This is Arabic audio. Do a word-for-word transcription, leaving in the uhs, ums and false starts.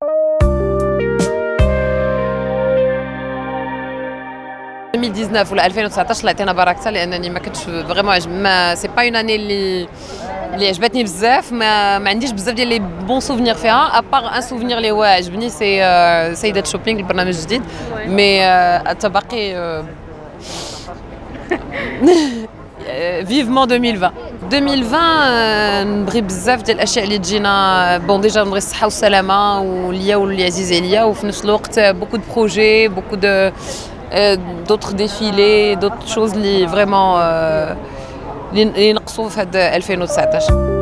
ألفين وتسعطاش ولا ألفين وتسعطاش اللي عطينا بركتها لانني ما كنتش فريمون ما سي با اون اني اللي اللي عجبتني بزاف. ما, ما عنديش بزاف ديال لي بون سوفينير فيها ابار ان سوفينير اللي هو عجبني سي سيدات شوبينغ البرنامج الجديد مي التبقي فيفمون ألفين وعشرين ألفين وعشرين نبغي بزاف ديال الاشياء اللي تجينا بون ديجا نبغي الصحه والسلامه وليا واللي عزيز عليا وفي نفس الوقت بوكو دو بروجي بوكو دو d'autres défilés, d'autres choses اللي فريمون اللي نقصوا في هاد ألفين وتسعطاش.